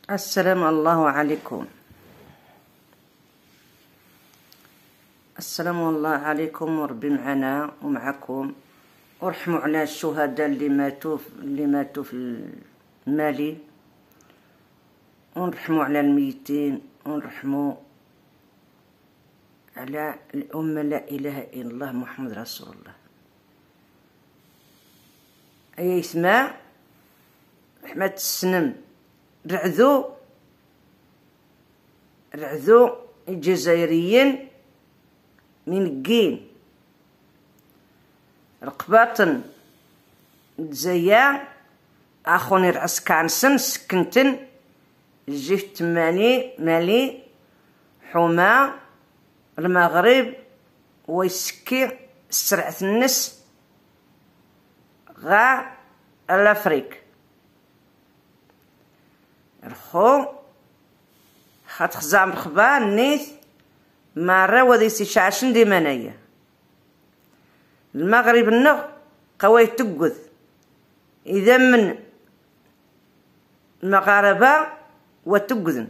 السلام الله عليكم. السلام الله عليكم وربي معنا ومعكم، ورحموا على الشهداء اللي ماتوا في المالي، ونرحموا على الميتين، ونرحموا على الأمة لا إله إلا الله محمد رسول الله. أي اسمع رحمة السنم رعذو الجزائريين من قين رقباطن زيا اخوني رأس كعنسن سكنتن جيت مالي حما المغرب ويسكي سرعة النس غا الافريك رخو خات خزام رخبا نيث مرة وذي سيشاشن دي منايا المغرب النغ قوي تقذ إذا من المغاربة وتقذن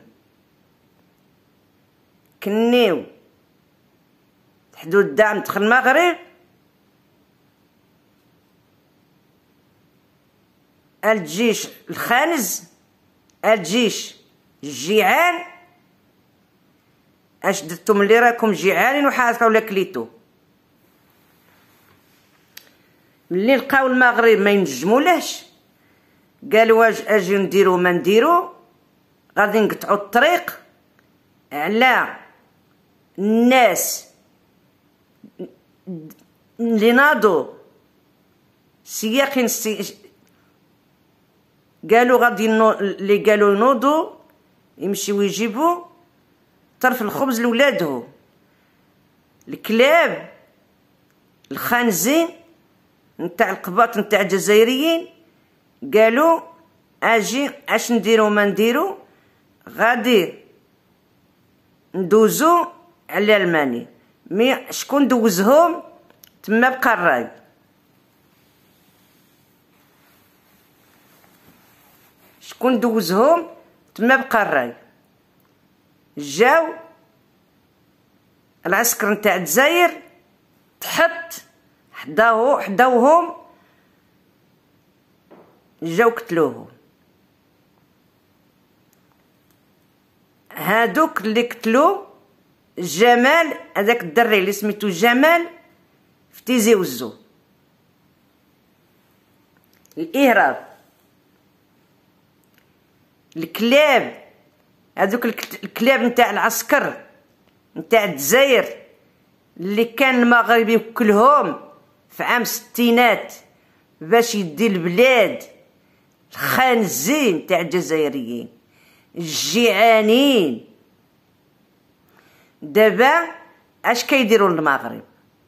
كنيو حدود الدعم دخل المغرب الجيش الخانز الجيش الجيعان اش درتم اللي راكم جيعانين وحاثروا ولا كليتو. ملي لقاو المغرب ما ينجمولاش قالوا واش اجي نديرو ما نديرو، غادي نقطعوا الطريق على الناس اللي ناضوا سياقين قالوا غادي اللي قالوا ينوضوا يمشيو يجيبوا طرف الخبز لولادهم. الكلاب الخانزين نتاع القباط نتاع الجزائريين قالوا اجي اش نديرو ما نديرو، غادي ندوزو على الماني. مي شكون دوزهم تما بقى الراي. شكون دوزهم تما بقى الراي. جاو العسكر نتاع الجزائر تحط حداوهم، جاو قتلوهم. هادوك اللي قتلو جمال، هذاك الدري اللي سميتو جمال في تيزي وزو الإهراب. الكلاب هذوك الكلاب نتاع العسكر نتاع الجزائر اللي كان المغرب يوكلهم في عام الستينات باش يدي البلاد، الخانزين تاع الجزائريين الجيعانين. دابا اش كيديروا للمغرب؟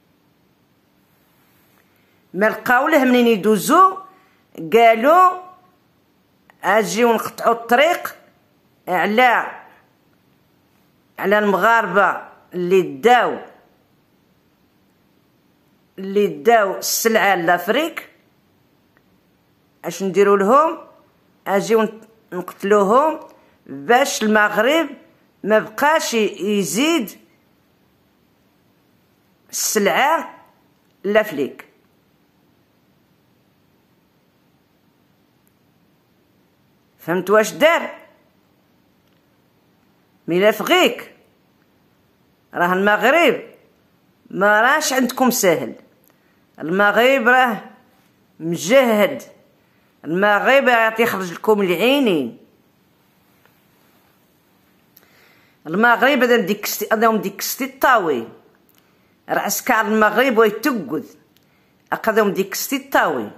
ما لقاو له منين يدوزو، قالوا اجيو نقطعوا الطريق على المغاربه اللي داو السلعه لافريك. اش نديروا لهم؟ اجيو نقتلوهم باش المغرب ما بقاش يزيد السلعه لافريك. فهمت واش دار؟ ملف غيك راه المغرب ما راش عندكم سهل. المغرب راه مجهد، المغرب راه يخرج لكم العينين. المغرب هذا ديك ستي الطاوي راس كار المغرب ويتقذ اخذهم ديك ستي الطاوي.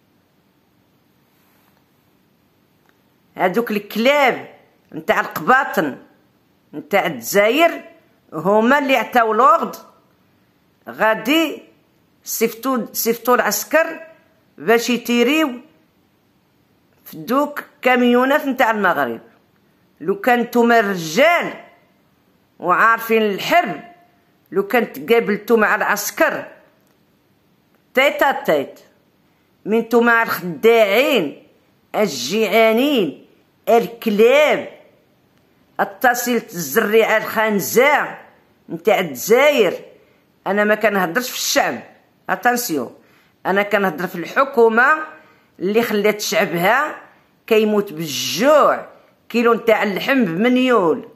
هادوك الكلاب نتاع القباطن نتاع الجزائر هما اللي عطاو لورد غادي صيفطوا العسكر باش يتيريو في دوك كاميونات نتاع المغرب. لو كان نتوما رجال وعارفين الحرب، لو كانت قابلتو مع العسكر تيت تيت من نتوما الخداعين الجيعانين الكلاب اتصلت الزريعه الخنزه نتاع الجزائر. انا ما كنهضرش في الشعب، اتانسيون، انا كنهضر في الحكومه اللي خلات شعبها كيموت بالجوع. كيلو نتاع اللحم بمليون،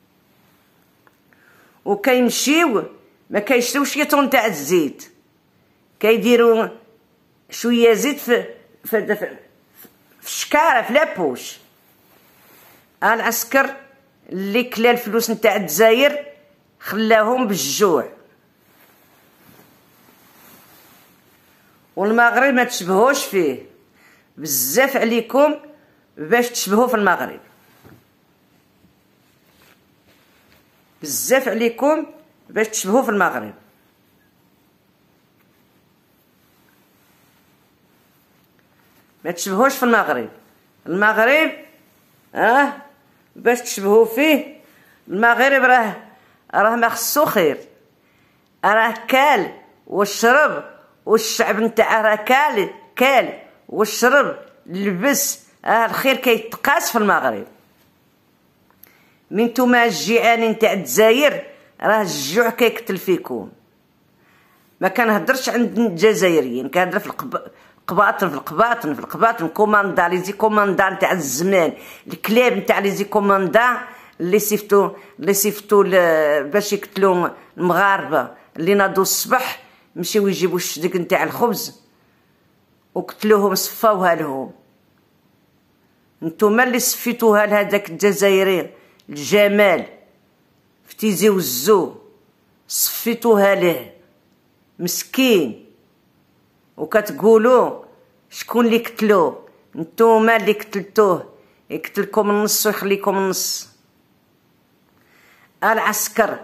وكيمشيو ما كيشريوش يطون نتاع الزيت، كيديروا شويه زيت في الشكاره في لابوش. العسكر اللي كلا الفلوس نتاع الجزائر خلاهم بالجوع. والمغرب ما تشبهوش فيه، بزاف عليكم باش تشبهوا في المغرب، بزاف عليكم باش تشبهوا في المغرب. ما تشبهوش في المغرب. المغرب باش تشبهوا فيه، المغرب راه ما خصو خير، راه كال والشرب، والشعب نتاعه راه كال والشرب لبس. الخير كيتقاس في المغرب. من نتوما الجيعانين نتاع الجزائر راه الجوع كيقتل فيكم. ما كنهضرش عند الجزائريين، كنهضر في القباطن كوماندا لي زي كوماندا نتاع الزمان، الكلاب نتاع لي زي كوماندا اللي صيفطوا باش يقتلوا المغاربه اللي ناضوا الصباح مشيو يجيبوا الشدق نتاع الخبز وقتلوهم، صفاوها لهم. نتوما اللي صفيتوها لهذاك الجزائري الجمال في تيزي وزو، صفيتوها له مسكين، وكتقولوا شكون اللي قتلوه؟ نتوما اللي قتلتوه، يقتلكم النص ويخليكم النص. العسكر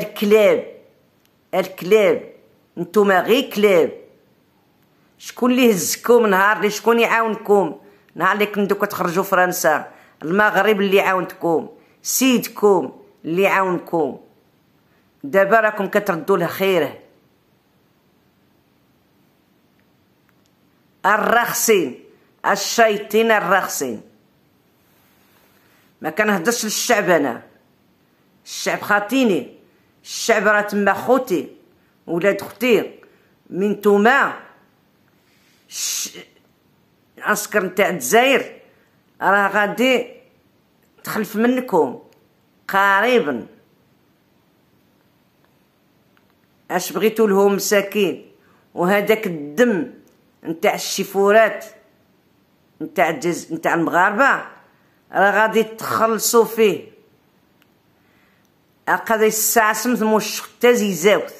الكلاب نتوما غير كلاب. شكون اللي هزكم نهار اللي شكون يعاونكم؟ نهار اللي كنتو كتخرجوا فرنسا، المغرب اللي عاونتكم، سيدكم اللي عاونكم. دابا راكم كتردوا له خيره. الرخصين الشيطين الرخصين. ما كنهضرش للشعب، انا الشعب خاطيني، الشعب راه تما خوتي ولاد اختي. من نتوما العسكر نتاع الجزائر راه غادي تخلف منكم قريبا. اش بغيتو لهم مساكين؟ وهذاك الدم نتاع الشيفورات نتاع المغاربه راه غادي تخلصوا فيه. قادر يستعصم ثموش حتى زيزاوت.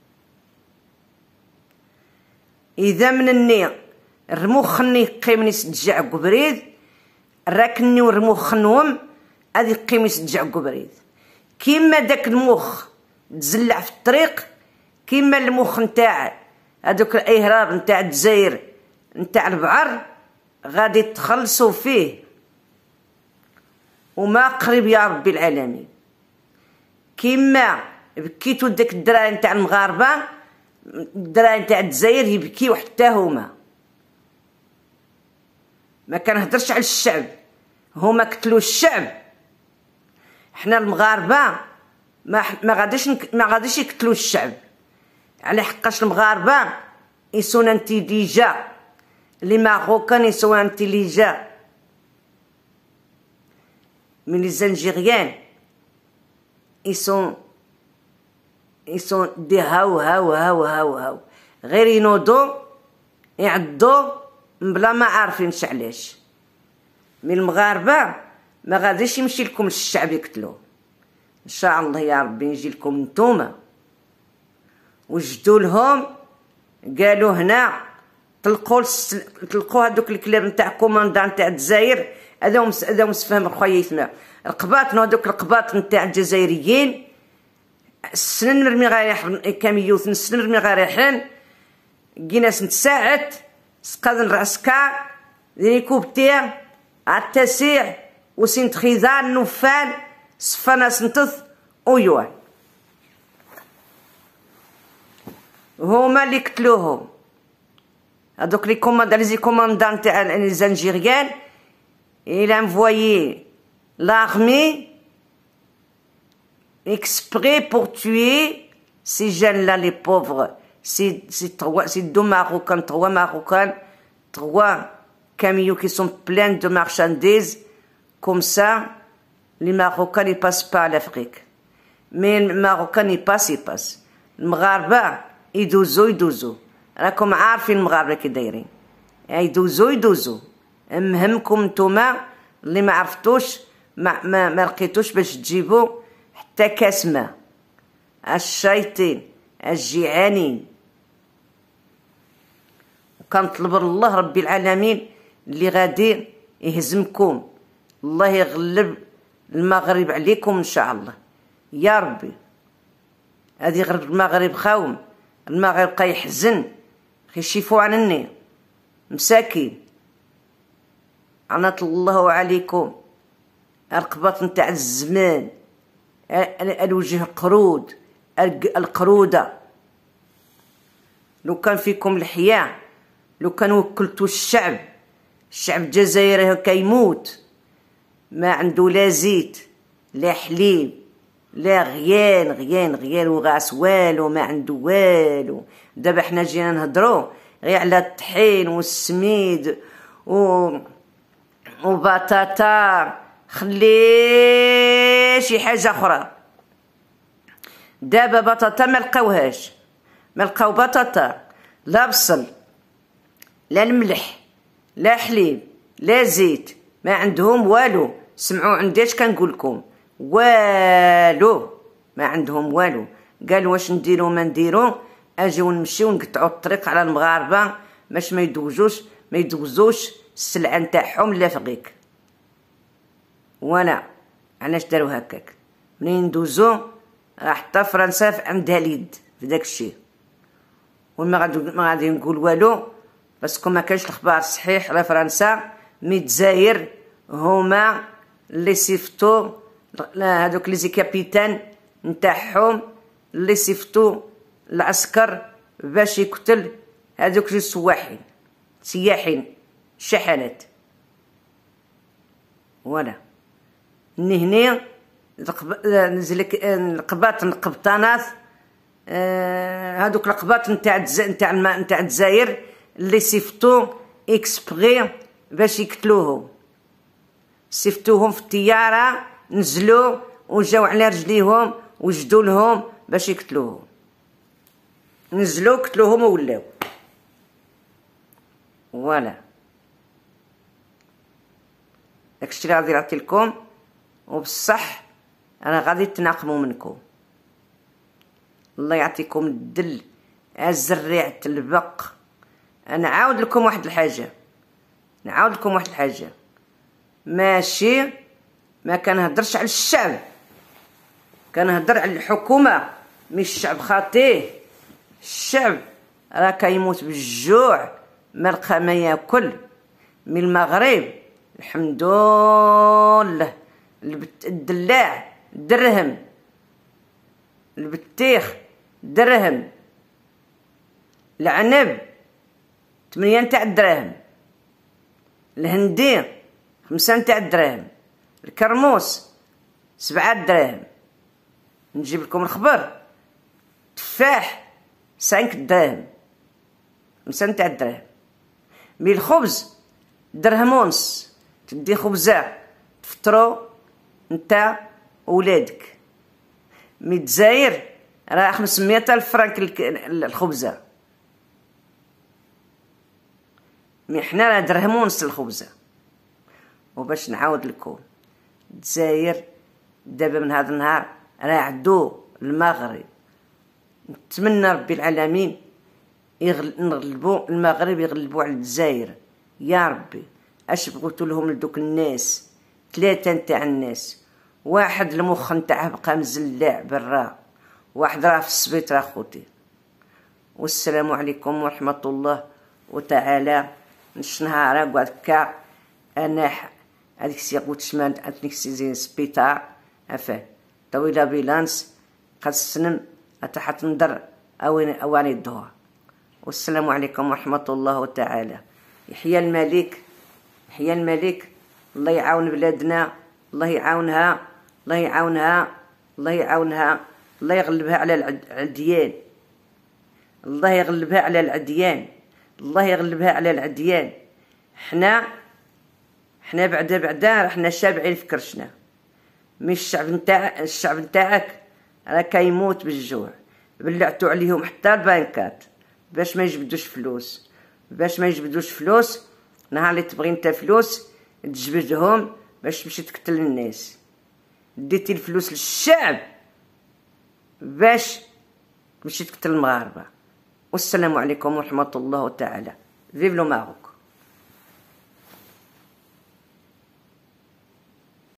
اذا منني رموخني قيمني يسجع قبريد، راكني ورموخ نوم غادي يقيم يسجع قبريد. كيما داك المخ تزلع في الطريق، كيما المخ نتاع هذوك الاهراب نتاع الجزائر نتاع البعر غادي تخلصوا فيه. وما قريب يا ربي العالمين. كيما بكيتو داك الدراري نتاع المغاربه، الدراري نتاع الجزائر يبكيو حتى هما. ما كنهضرش على الشعب، هما قتلوا الشعب. حنا المغاربه ما غاديش يقتلوا الشعب، على حقاش المغاربه يسون انتيليجا، لي ماروكان يسون انتيليجا من لي زنجيريان. يسون دي هاو غير ينوضو يعضو بلا ما عارفينش علاش. من المغاربه ما غاديش يمشي لكم الشعب يقتلوه. ان شاء الله يا ربي نجي لكم نتوما. وجدوا لهم قالوا هنا طلقوا هذوك الكلاب نتاع كوماندا نتاع الجزائر. هذا مسفهم خويا يسمع القباط، هذوك القباط نتاع الجزائريين السنن مرمي غير كاميوث السنن مرمي غير يحن كيناس نتساعد سقادن العسكر ليكوبتير التسيع وسنت خيزان نوفان صفانا سنتث ويوه. هما اللي قتلوهم هذوك لي كوماندان تاع لي زنجيريان. il a envoyé l'armée exprès pour tuer ces jeunes-là, les pauvres. Ces deux Marocains, trois Marocains, trois camions qui sont pleins de marchandises. Comme ça, les Marocains ne passent pas à l'Afrique. Mais les Marocains ils passent. المغاربة يدوزو راكم عارفين المغاربة كي دايرين يدوزو مهمكم نتوما اللي ما عرفتوش ما لقيتوش باش تجيبوا حتى كاس ماء الشياطين الجيعانين. كنطلب الله ربي العالمين اللي غادي يهزمكم، الله يغلب المغرب عليكم ان شاء الله يا ربي. هذه غير المغرب خاوم، المغرب بقى يحزن خيشيفوا عني مساكين. عناة الله عليكم. القباط نتاع الزمان، الوجه قرود، القرودة. لو كان فيكم الحياة، لو كان وكلتوا الشعب الجزائري كيموت ما عنده لا زيت لا حليب لا غيان وغاس والو، ما عنده والو. دابا حنا جينا نهضروا غير على الطحين والسميد وبطاطا، خلي شي حاجه اخرى. دابا بطاطا ما لقاو بطاطا، لا بصل لا الملح لا حليب لا زيت، ما عندهم والو. سمعوا عندي اش كنقول لكم، والو ما عندهم والو. قالوا واش نديرو ما نديرو، اجيو نمشيو نقطعوا الطريق على المغاربه باش ما يدوزوش السلعه نتاعهم لافريك. وانا علاش داروا هكاك؟ منين ندوزو حتى فرنسا عندها اليد في داك الشيء، وما غادي نقول والو باسكو ما كانش الاخبار صحيح على فرنسا. مي الجزائر هما اللي صيفطوا هذوك لي كابيتان نتاعهم، اللي صيفطوا العسكر باش يقتل هذوك سياحين شحنات. ولا هنا نزلك القبطانات، هذوك القباط نتاع الجزائر اللي صيفطوا اكسبري باش يقتلوهم. صيفطوهم في الطياره، نزلوا وجاو على رجليهم وجدوا لهم باش يقتلوهم. نزلوا قتلوهم وولاو. فوالا داكشي اللي غادي نعطي لكم، وبصح انا غادي تناقموا منكم. الله يعطيكم الدل الزريعة البق. انا عاود لكم واحد الحاجه، ماشي ما كنهضرش على الشعب، كنهضر على الحكومه. مش الشعب خاطيه، الشعب راه كيموت بالجوع، ما لقى ما ياكل. من المغرب الحمد لله الدلاع درهم، البطيخ درهم، العنب 8 نتاع الدراهم، الهندي 5 نتاع الدراهم، الكرموس 7 دراهم. نجيب لكم الخبر، تفاح 5 دراهم، 5 نتاع الدراهم. مي الخبز درهم ونص، تدي خبزه تفطرو نتا ولادك. مي الجزائر راه 500 ألف فرنك الخبزه، مي حنا راه درهم ونص الخبزه. وباش نعاود لكم، الجزائر دابا من هذا النهار راه عدو المغرب. نتمنى ربي العالمين نغلبوا المغرب، يغلبوا على الجزائر يا ربي. اش بغيتو لهم لدوك الناس؟ 3 نتاع الناس، واحد المخ نتاعه بقى مزلع برا، واحد راه في السبيطار اخوتي. والسلام عليكم ورحمه الله وتعالى. نش نهار هكا انا هذيك السي قلت شمال هذيك السي سبيطار عفاه طويله بيلانس قد السنم حتى ندر اواني الظهر. والسلام عليكم ورحمه الله تعالى. يحيى الملك، يحيى الملك. الله يعاون بلادنا، الله يعاونها، الله يعاونها، الله يعاونها، الله يغلبها على العديان، الله يغلبها على العديان، الله يغلبها على العديان. حنا بعدا حنا شابعين في كرشنا. مي الشعب نتاعك راه كيموت بالجوع، بلعتو عليهم حتى البنكات باش ما يجبدوش فلوس. نهار اللي تبغي انت فلوس تجبدهم باش تمشي تقتل الناس. ديتي الفلوس للشعب باش تمشي تقتل المغاربه. والسلام عليكم ورحمه الله تعالى. فيف لو ماروك.